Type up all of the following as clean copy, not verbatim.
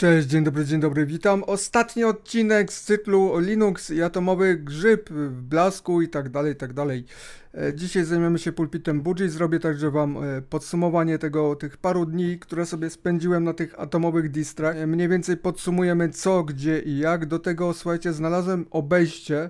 Cześć, dzień dobry, witam. Ostatni odcinek z cyklu Linux i atomowy grzyb w blasku i tak dalej, tak dalej. Dzisiaj zajmiemy się pulpitem Budgie, zrobię także wam podsumowanie tych paru dni, które sobie spędziłem na tych atomowych distrach. Mniej więcej podsumujemy co, gdzie i jak. Do tego, słuchajcie, znalazłem obejście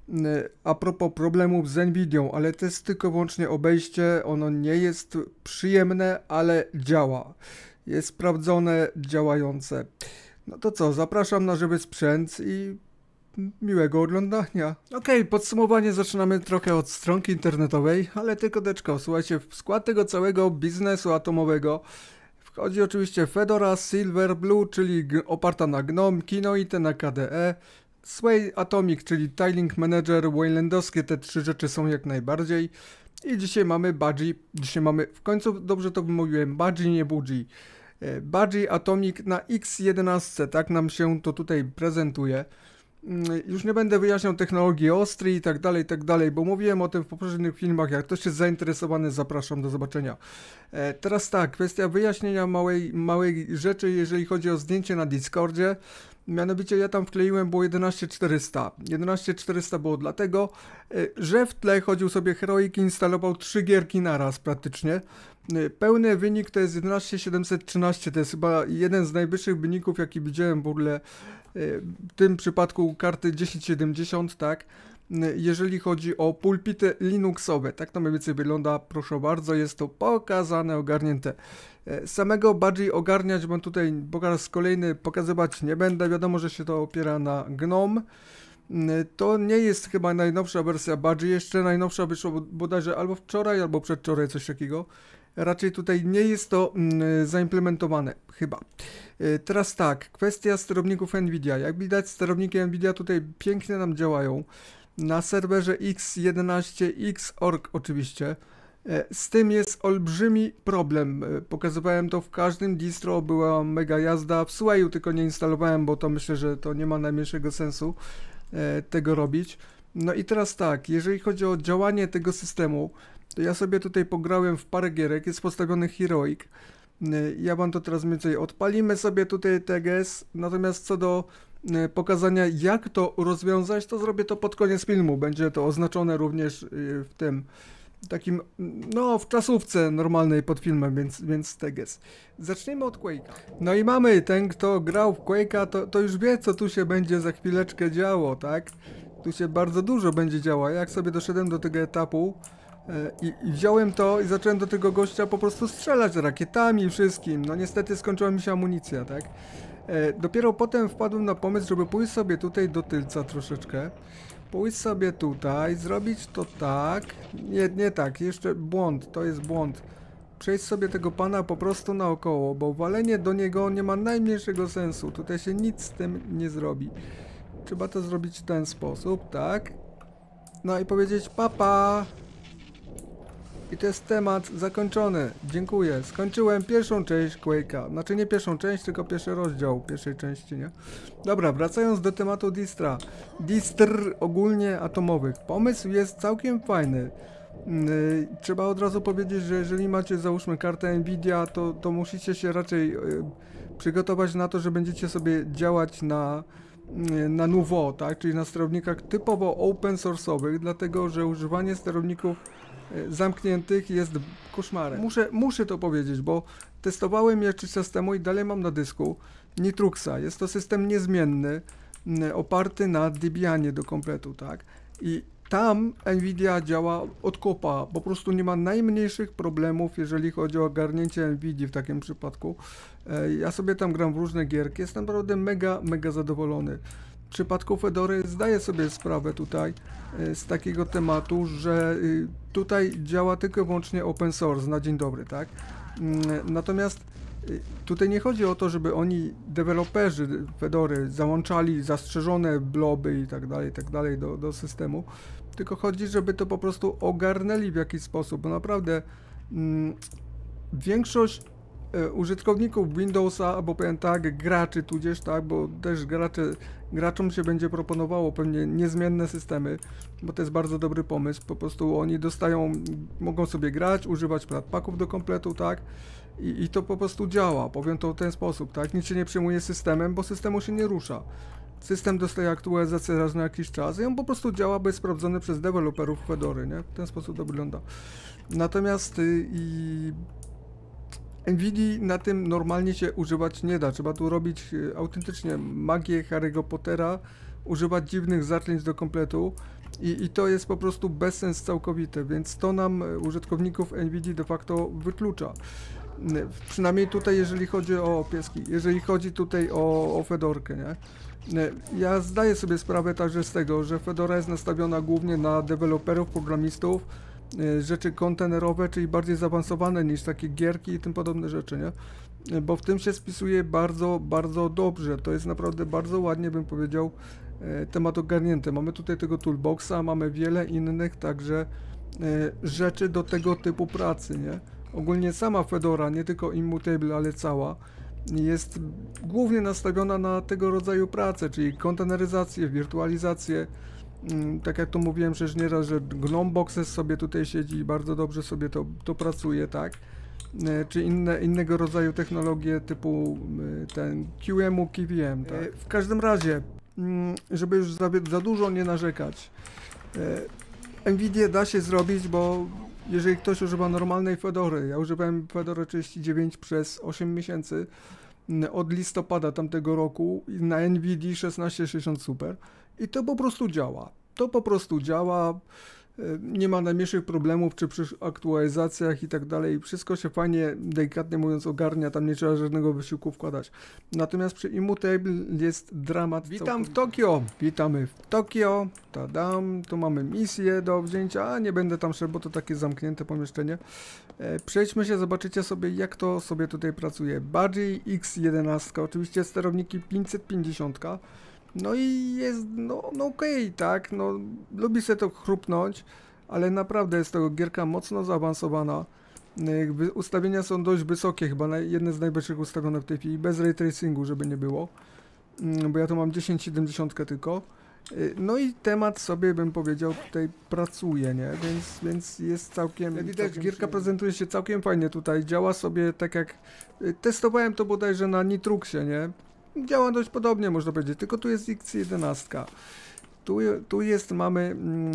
a propos problemów z Nvidią, ale to jest tylko wyłącznie obejście, ono nie jest przyjemne, ale działa. Jest sprawdzone, działające. No to co, zapraszam na żywy sprzęt i miłego oglądania. Okej, podsumowanie zaczynamy trochę od stronki internetowej, ale tylko deczko, słuchajcie, w skład tego całego biznesu atomowego wchodzi oczywiście Fedora Silverblue, czyli oparta na GNOME, Kinoite na KDE, Sway Atomic, czyli Tiling Manager, Waylandowskie, te trzy rzeczy są jak najbardziej. I dzisiaj mamy Budgie, w końcu dobrze to wymówiłem, Budgie, nie Budgie. Budgie Atomic na X11, tak nam się to tutaj prezentuje. Już nie będę wyjaśniał technologii ostry i tak dalej, bo mówiłem o tym w poprzednich filmach. Jak ktoś jest zainteresowany, zapraszam, do zobaczenia. Teraz tak, kwestia wyjaśnienia małej rzeczy, jeżeli chodzi o zdjęcie na Discordzie. Mianowicie ja tam wkleiłem, było 11400. 11400 było dlatego, że w tle chodził sobie Heroic i instalował 3 gierki naraz praktycznie. Pełny wynik to jest 11713, to jest chyba jeden z najwyższych wyników, jaki widziałem w ogóle w tym przypadku karty 1070, tak? Jeżeli chodzi o pulpity Linuxowe, tak to mniej więcej wygląda, proszę bardzo, jest to pokazane, ogarnięte. Samego Budgie ogarniać, bo tutaj po raz kolejny pokazywać nie będę, wiadomo, że się to opiera na GNOME. To nie jest chyba najnowsza wersja Budgie, jeszcze najnowsza wyszła bodajże albo wczoraj, albo przedwczoraj, coś takiego. Raczej tutaj nie jest to zaimplementowane, chyba. Teraz tak, kwestia sterowników Nvidia. Jak widać, sterowniki Nvidia tutaj pięknie nam działają. Na serwerze X11, Xorg oczywiście. Z tym jest olbrzymi problem. Pokazywałem to w każdym distro, była mega jazda. W Swayu tylko nie instalowałem, bo to myślę, że to nie ma najmniejszego sensu tego robić. No i teraz tak, jeżeli chodzi o działanie tego systemu, to ja sobie tutaj pograłem w parę gierek, jest postawiony Heroic. Ja wam to teraz mniej więcej odpalimy sobie tutaj TGS, natomiast co do pokazania, jak to rozwiązać, to zrobię to pod koniec filmu. Będzie to oznaczone również w tym takim, no w czasówce normalnej pod filmem, więc TGS. Zacznijmy od Quake'a. No i mamy, ten kto grał w Quake'a, to już wie, co tu się będzie za chwileczkę działo, tak? Tu się bardzo dużo będzie działo. Jak sobie doszedłem do tego etapu i wziąłem to i zacząłem do tego gościa po prostu strzelać rakietami i wszystkim. No niestety skończyła mi się amunicja, tak? Dopiero potem wpadłem na pomysł, żeby pójść sobie tutaj do tylca troszeczkę. Pójść sobie tutaj, zrobić to tak. Nie tak, jeszcze błąd, to jest błąd. Przejść sobie tego pana po prostu naokoło, bo walenie do niego nie ma najmniejszego sensu. Tutaj się nic z tym nie zrobi. Trzeba to zrobić w ten sposób, tak? No i powiedzieć papa. I to jest temat zakończony. Dziękuję. Skończyłem pierwszą część Quake'a. Znaczy nie pierwszą część, tylko pierwszy rozdział pierwszej części, nie? Dobra, wracając do tematu distr ogólnie atomowych. Pomysł jest całkiem fajny. Trzeba od razu powiedzieć, że jeżeli macie, załóżmy, kartę Nvidia, to musicie się raczej przygotować na to, że będziecie sobie działać na Nouveau, tak? Czyli na sterownikach typowo open source'owych, dlatego że używanie sterowników zamkniętych jest koszmarem. Muszę to powiedzieć, bo testowałem je jakiś czas temu i dalej mam na dysku Nitruxa. Jest to system niezmienny, oparty na Debianie do kompletu, tak? I tam Nvidia działa od kopa, po prostu nie ma najmniejszych problemów, jeżeli chodzi o ogarnięcie Nvidii w takim przypadku. Ja sobie tam gram w różne gierki, jestem naprawdę mega zadowolony. W przypadku Fedory zdaję sobie sprawę tutaj z takiego tematu, że tutaj działa tylko i wyłącznie open source na dzień dobry, tak? Natomiast tutaj nie chodzi o to, żeby oni, deweloperzy Fedory, załączali zastrzeżone bloby i tak dalej do systemu, tylko chodzi, żeby to po prostu ogarnęli w jakiś sposób, bo naprawdę większość użytkowników Windowsa, albo powiem tak, graczy tudzież, tak, bo też graczom się będzie proponowało pewnie niezmienne systemy, bo to jest bardzo dobry pomysł, po prostu oni mogą sobie grać, używać flatpaków do kompletu, tak, I to po prostu działa, powiem to w ten sposób, tak? Nic się nie przejmuje systemem, bo systemu się nie rusza. System dostaje aktualizację raz na jakiś czas i on po prostu działa, bo jest sprawdzony przez deweloperów Fedory, nie? W ten sposób to wygląda. Natomiast NVIDII na tym normalnie się używać nie da. Trzeba tu robić autentycznie magię Harry'ego Pottera, używać dziwnych zaklęć do kompletu i to jest po prostu bezsens całkowity, więc to nam użytkowników NVIDII de facto wyklucza. Przynajmniej tutaj, jeżeli chodzi o pieski, jeżeli chodzi tutaj o Fedorkę, nie? Ja zdaję sobie sprawę także z tego, że Fedora jest nastawiona głównie na deweloperów, programistów, rzeczy kontenerowe, czyli bardziej zaawansowane niż takie gierki i tym podobne rzeczy, nie? Bo w tym się spisuje bardzo, bardzo dobrze. To jest naprawdę bardzo ładnie, bym powiedział, temat ogarnięty. Mamy tutaj tego toolboxa, mamy wiele innych także rzeczy do tego typu pracy, nie? Ogólnie sama Fedora, nie tylko Immutable, ale cała, jest głównie nastawiona na tego rodzaju pracę, czyli konteneryzację, wirtualizację. Tak jak to mówiłem przecież nieraz, że GNOME Boxes sobie tutaj siedzi i bardzo dobrze sobie to pracuje, tak? Czy innego rodzaju technologie typu ten QEMU, KVM, tak? W każdym razie, żeby już za dużo nie narzekać, NVIDIA da się zrobić, bo jeżeli ktoś używa normalnej Fedory, ja używałem Fedory 39 przez 8 miesięcy od listopada tamtego roku na NVIDII 1660 Super i to po prostu działa. To po prostu działa, nie ma najmniejszych problemów, czy przy aktualizacjach i tak dalej. Wszystko się fajnie, delikatnie mówiąc, ogarnia, tam nie trzeba żadnego wysiłku wkładać. Natomiast przy Immutable jest dramat. Witam w Tokio! Witamy w Tokio. Tadam, tu mamy misję do wzięcia, a nie będę tam szedł, bo to takie zamknięte pomieszczenie. Przejdźmy się, zobaczycie sobie, jak to sobie tutaj pracuje. Budgie X11, oczywiście sterowniki 550. No i jest, no okej, tak, no lubi sobie to chrupnąć, ale naprawdę jest to gierka mocno zaawansowana. Ustawienia są dość wysokie, chyba jedne z najwyższych ustawione w tej chwili, bez ray tracingu, żeby nie było, bo ja tu mam 1070 tylko. No i temat sobie, bym powiedział, tutaj pracuje, nie? Więc jest całkiem... Jak widać, gierka prezentuje się całkiem fajnie tutaj, działa sobie tak jak... Testowałem to bodajże na Nitruxie, nie? Działa dość podobnie, można powiedzieć, tylko tu jest X11. Tu jest, mamy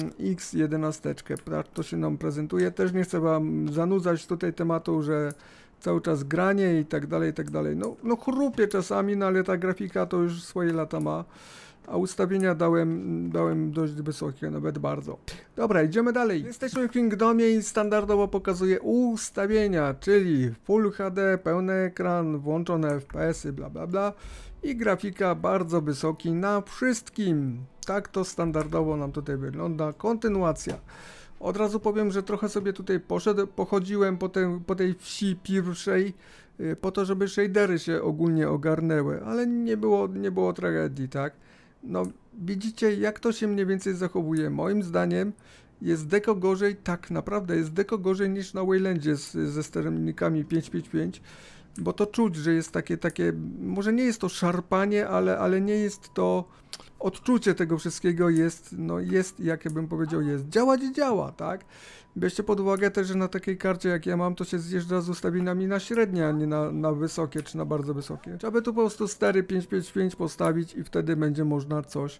X11, to się nam prezentuje. Też nie chcę wam zanudzać tutaj tematu, że cały czas granie i tak dalej, i tak dalej. No chrupie czasami, no ale ta grafika to już swoje lata ma. A ustawienia dałem dość wysokie, nawet bardzo. Dobra, idziemy dalej. Jesteśmy w Kingdomie i standardowo pokazuje ustawienia, czyli Full HD, pełny ekran, włączone FPS-y, bla bla bla. I grafika bardzo wysoki na wszystkim. Tak to standardowo nam tutaj wygląda. Kontynuacja. Od razu powiem, że trochę sobie tutaj pochodziłem po tej wsi pierwszej, po to, żeby shadery się ogólnie ogarnęły, ale nie było tragedii, tak? No, widzicie, jak to się mniej więcej zachowuje. Moim zdaniem jest deko gorzej, tak naprawdę jest deko gorzej niż na Waylandzie ze sterownikami 555, bo to czuć, że jest takie, może nie jest to szarpanie, ale nie jest to, odczucie tego wszystkiego jest, no jest, jak ja bym powiedział, jest. Działać działa, tak? Bierzcie pod uwagę też, że na takiej karcie jak ja mam, to się zjeżdża z ustawieniami na średnie, a nie na wysokie, czy na bardzo wysokie. Trzeba by tu po prostu stery 555 postawić i wtedy będzie można coś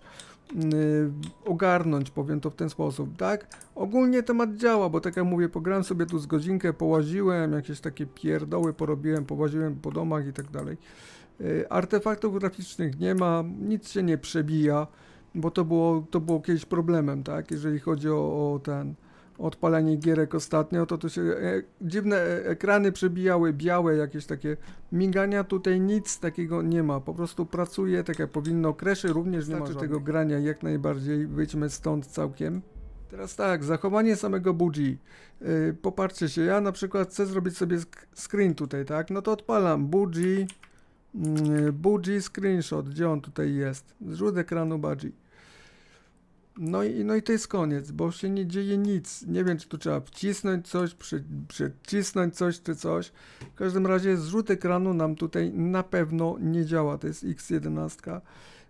ogarnąć, powiem to w ten sposób, tak? Ogólnie temat działa, bo tak jak mówię, pograłem sobie tu z godzinkę, połaziłem, jakieś takie pierdoły porobiłem, połaziłem po domach i tak dalej. Artefaktów graficznych nie ma, nic się nie przebija, bo to było kiedyś problemem, tak? Jeżeli chodzi o odpalanie gierek ostatnio, to się dziwne ekrany przebijały, białe, jakieś takie migania, tutaj nic takiego nie ma, po prostu pracuje tak jak powinno, crashy również nie ma tego grania, jak najbardziej, wyjdźmy stąd całkiem. Teraz tak, zachowanie samego Budgie. Popatrzcie się, ja na przykład chcę zrobić sobie screen tutaj, tak? No to odpalam Budgie screenshot, gdzie on tutaj jest? Zrzut ekranu Budgie. No i to jest koniec, bo się nie dzieje nic. Nie wiem, czy tu trzeba wcisnąć coś, przycisnąć coś, czy coś. W każdym razie zrzut ekranu nam tutaj na pewno nie działa. To jest X11.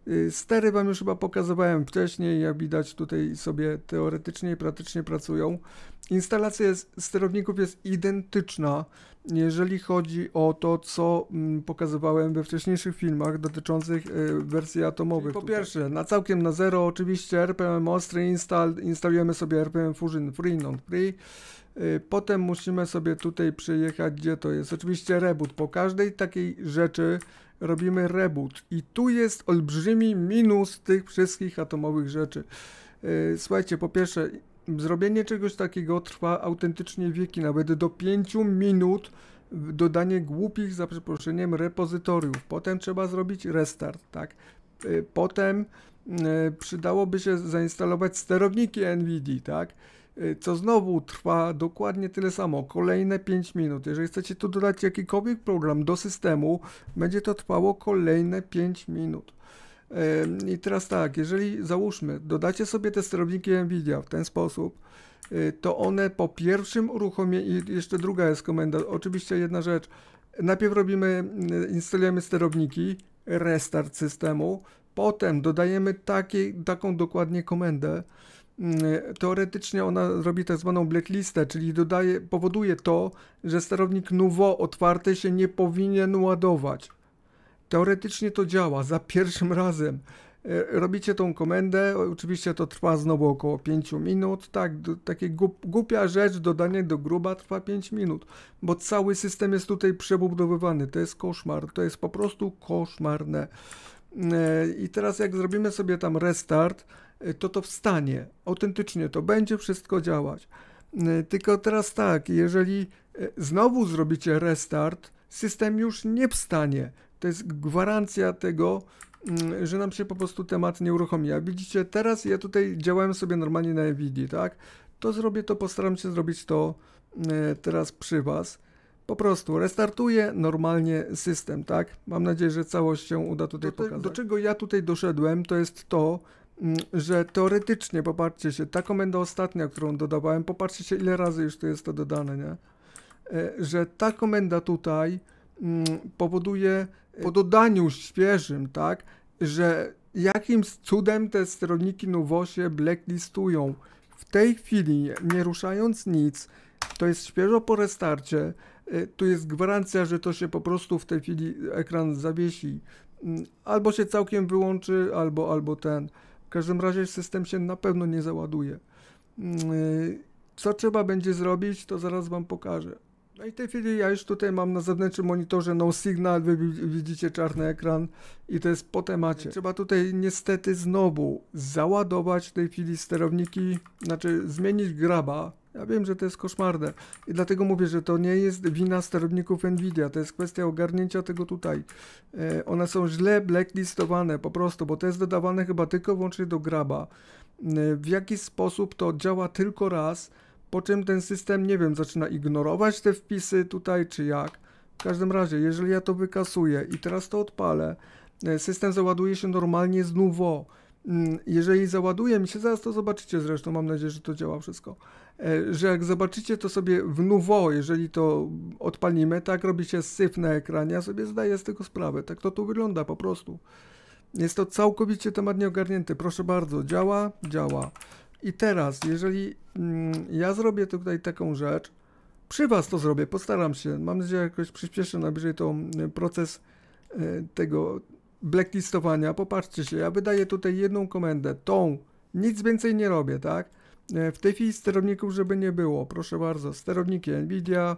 Stery wam już chyba pokazywałem wcześniej, jak widać tutaj sobie teoretycznie i praktycznie pracują. Instalacja sterowników jest identyczna, jeżeli chodzi o to, co pokazywałem we wcześniejszych filmach dotyczących wersji atomowych. Po pierwsze, całkiem na zero oczywiście RPM Ostry instalujemy sobie RPM Fusion Free, Non-Free. Potem musimy sobie tutaj przyjechać, gdzie to jest. Oczywiście reboot. Po każdej takiej rzeczy robimy reboot. I tu jest olbrzymi minus tych wszystkich atomowych rzeczy. Słuchajcie, po pierwsze, zrobienie czegoś takiego trwa autentycznie wieki, nawet do 5 minut dodanie głupich, za przeproszeniem, repozytoriów. Potem trzeba zrobić restart, tak? Potem przydałoby się zainstalować sterowniki NVIDIA, tak? Co znowu trwa dokładnie tyle samo, kolejne 5 minut. Jeżeli chcecie tu dodać jakikolwiek program do systemu, będzie to trwało kolejne 5 minut. I teraz tak, jeżeli załóżmy, dodacie sobie te sterowniki NVIDIA w ten sposób, to one po pierwszym uruchomieniu, i jeszcze druga jest komenda, oczywiście jedna rzecz, najpierw instalujemy sterowniki, restart systemu, potem dodajemy taką dokładnie komendę. Teoretycznie ona robi tak zwaną blacklistę, czyli powoduje to, że sterownik nouveau otwarty się nie powinien ładować. Teoretycznie to działa za pierwszym razem. Robicie tą komendę, oczywiście to trwa znowu około 5 minut, tak, taka głupia rzecz, dodanie do gruba trwa 5 minut, bo cały system jest tutaj przebudowywany, to jest koszmar, to jest po prostu koszmarne. I teraz jak zrobimy sobie tam restart, to wstanie, autentycznie to będzie wszystko działać. Tylko teraz tak, jeżeli znowu zrobicie restart, system już nie wstanie. To jest gwarancja tego, że nam się po prostu temat nie uruchomi. Jak widzicie, teraz ja tutaj działałem sobie normalnie na NVIDIA, tak? Postaram się zrobić to teraz przy was. Po prostu restartuję normalnie system, tak? Mam nadzieję, że całość się uda tutaj pokazać. Do czego ja tutaj doszedłem, to jest to, że teoretycznie, popatrzcie się, ta komenda ostatnia, którą dodawałem, popatrzcie się, ile razy już to jest to dodane, nie? Że ta komenda tutaj powoduje po dodaniu świeżym, tak, że jakimś cudem te sterowniki nouveau się blacklistują. W tej chwili, nie ruszając nic, to jest świeżo po restarcie, tu jest gwarancja, że to się po prostu w tej chwili ekran zawiesi. Albo się całkiem wyłączy, albo ten. W każdym razie system się na pewno nie załaduje. Co trzeba będzie zrobić, to zaraz wam pokażę. No i w tej chwili ja już tutaj mam na zewnętrznym monitorze no signal, wy widzicie czarny ekran i to jest po temacie. Trzeba tutaj niestety znowu załadować w tej chwili sterowniki, znaczy zmienić graba. Ja wiem, że to jest koszmarne i dlatego mówię, że to nie jest wina sterowników NVIDIA, to jest kwestia ogarnięcia tego tutaj. One są źle blacklistowane po prostu, bo to jest dodawane chyba tylko wyłącznie do graba. W jaki sposób to działa tylko raz, po czym ten system, nie wiem, zaczyna ignorować te wpisy tutaj, czy jak. W każdym razie, jeżeli ja to wykasuję i teraz to odpalę, system załaduje się normalnie z nouveau. Jeżeli załaduje mi się, zaraz to zobaczycie zresztą, mam nadzieję, że to działa wszystko, że jak zobaczycie to sobie w nouveau, jeżeli to odpalimy, tak robi się syf na ekranie, ja sobie zdaję z tego sprawę, tak to tu wygląda po prostu. Jest to całkowicie temat nieogarnięty, proszę bardzo, działa, działa. I teraz, jeżeli ja zrobię tutaj taką rzecz, przy was to zrobię, postaram się, mam nadzieję, że jakoś przyspieszę najwyżej to proces tego blacklistowania. Popatrzcie się, ja wydaję tutaj jedną komendę, nic więcej nie robię, tak? W tej chwili sterowników, żeby nie było, proszę bardzo, sterowniki NVIDIA,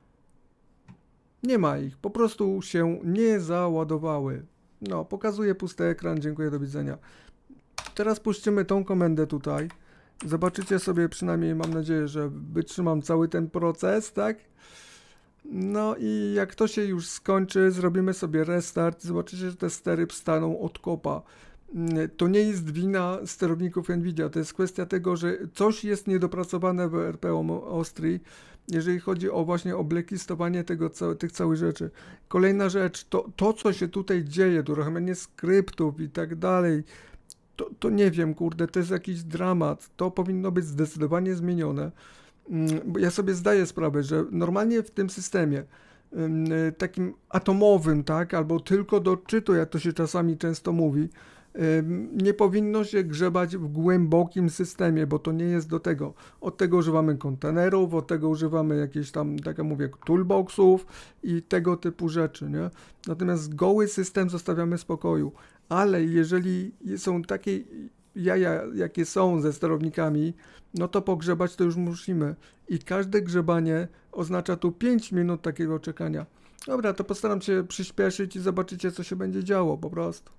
nie ma ich, po prostu się nie załadowały. No, pokazuję pusty ekran, dziękuję, do widzenia. Teraz puścimy tą komendę tutaj. Zobaczycie sobie, przynajmniej mam nadzieję, że wytrzymam cały ten proces, tak? No i jak to się już skończy, zrobimy sobie restart, zobaczycie, że te stery wstaną od kopa. To nie jest wina sterowników NVIDIA, to jest kwestia tego, że coś jest niedopracowane w RPM Ostry, jeżeli chodzi o właśnie o blacklistowanie tych całych rzeczy. Kolejna rzecz, to co się tutaj dzieje, to uruchamianie skryptów i tak dalej, to nie wiem, kurde, to jest jakiś dramat, to powinno być zdecydowanie zmienione. Bo ja sobie zdaję sprawę, że normalnie w tym systemie takim atomowym, tak, albo tylko do odczytu, jak to się czasami często mówi, Nie powinno się grzebać w głębokim systemie, bo to nie jest do tego. Od tego używamy kontenerów, od tego używamy jakichś tam, tak jak mówię, toolboxów i tego typu rzeczy, nie? Natomiast goły system zostawiamy w spokoju. Ale jeżeli są takie jaja, jakie są ze sterownikami, no to pogrzebać to już musimy. I każde grzebanie oznacza tu 5 minut takiego czekania. Dobra, to postaram się przyspieszyć i zobaczycie, co się będzie działo po prostu.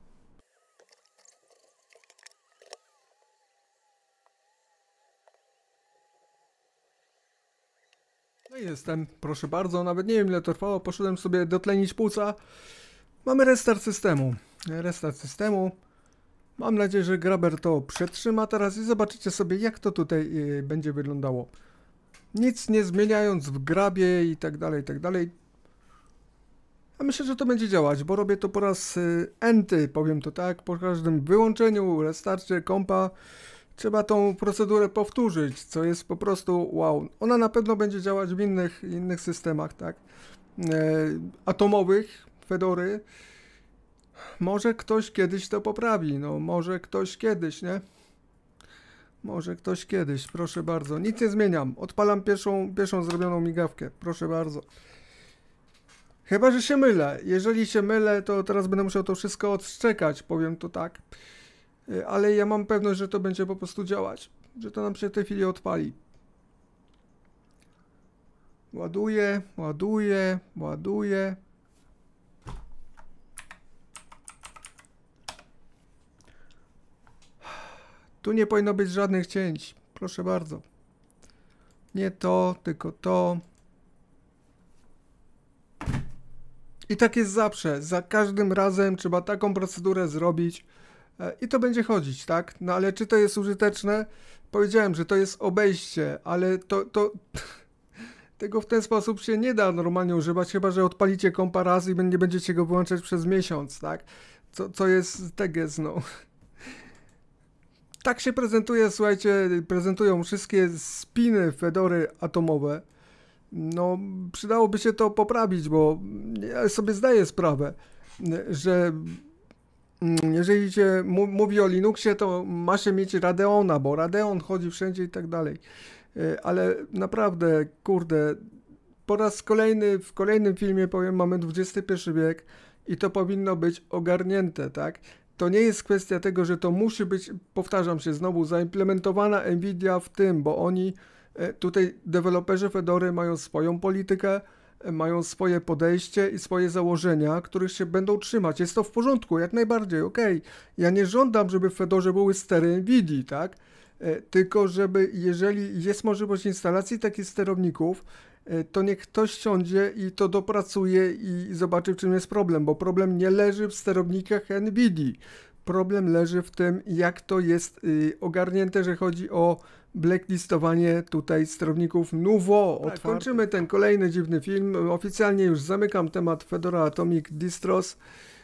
No i jestem, proszę bardzo, nawet nie wiem ile to trwało, poszedłem sobie dotlenić płuca. Mamy restart systemu. Restart systemu. Mam nadzieję, że Grabber to przetrzyma teraz i zobaczycie sobie, jak to tutaj będzie wyglądało. Nic nie zmieniając w grabie i tak dalej, i tak dalej. A myślę, że to będzie działać, bo robię to po raz enty, powiem to tak. Po każdym wyłączeniu, restarcie kompa trzeba tą procedurę powtórzyć, co jest po prostu wow. Ona na pewno będzie działać w innych systemach, tak? Atomowych, Fedory. Może ktoś kiedyś to poprawi, no może ktoś kiedyś, nie? Może ktoś kiedyś, proszę bardzo. Nic nie zmieniam. Odpalam pierwszą zrobioną migawkę, proszę bardzo. Chyba że się mylę. Jeżeli się mylę, to teraz będę musiał to wszystko odszczekać, powiem to tak. Ale ja mam pewność, że to będzie po prostu działać. Że to nam się w tej chwili odpali. Ładuję, ładuję, ładuję. Tu nie powinno być żadnych cięć. Proszę bardzo. Nie to, tylko to. I tak jest zawsze. Za każdym razem trzeba taką procedurę zrobić i to będzie chodzić, tak? No ale czy to jest użyteczne? Powiedziałem, że to jest obejście, ale to tego w ten sposób się nie da normalnie używać, chyba że odpalicie kompa raz i nie będziecie go wyłączać przez miesiąc, tak? Co jest teges, no. Tak się prezentuje, słuchajcie, prezentują wszystkie spiny Fedory atomowe. No, przydałoby się to poprawić, bo ja sobie zdaję sprawę, że jeżeli się mówi o Linuxie, to ma się mieć Radeona, bo Radeon chodzi wszędzie i tak dalej. Ale naprawdę, kurde, po raz kolejny, w kolejnym filmie powiem, mamy XXI wiek i to powinno być ogarnięte, tak? To nie jest kwestia tego, że to musi być, powtarzam się znowu, zaimplementowana Nvidia w tym, bo oni tutaj deweloperzy Fedory mają swoją politykę, mają swoje podejście i swoje założenia, których się będą trzymać. Jest to w porządku, jak najbardziej, okej. Ja nie żądam, żeby w Fedorze były stery Nvidii, tak? Tylko żeby, jeżeli jest możliwość instalacji takich sterowników, to niech ktoś siądzie i to dopracuje i zobaczy, w czym jest problem, bo problem nie leży w sterownikach Nvidii. Problem leży w tym, jak to jest ogarnięte, że chodzi o blacklistowanie tutaj sterowników Nouveau. Tak, kończymy ten kolejny dziwny film. Oficjalnie już zamykam temat Fedora Atomic Distros.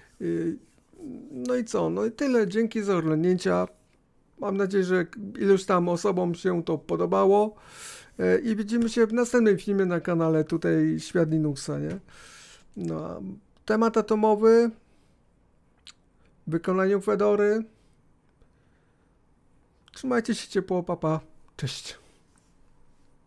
No i co? No i tyle. Dzięki za oglądnięcia. Mam nadzieję, że iluś tam osobom się to podobało. I widzimy się w następnym filmie na kanale tutaj Świat Linuxa, nie? No, temat atomowy w wykonaniu Fedory. Trzymajcie się ciepło, papa. Cześć.